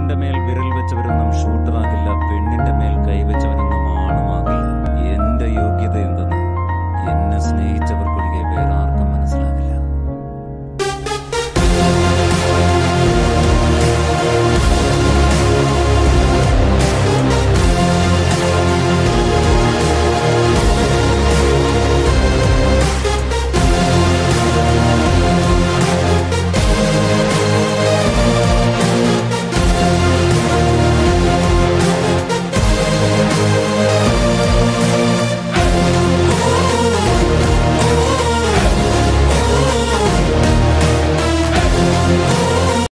ആണിന്റെ മേൽ വിരൽ വെച്ചവരൊന്നും ഷൂട്ടറാകില്ല, പെണ്ണിന്റെ മേൽ കൈവച്ചവരൊന്നും ആണുമാകില്ല. എന്റെ യോഗ്യത എന്തെന്ന് എന്നെ സ്നേഹിച്ചവർക്കൊഴികെ വേറെ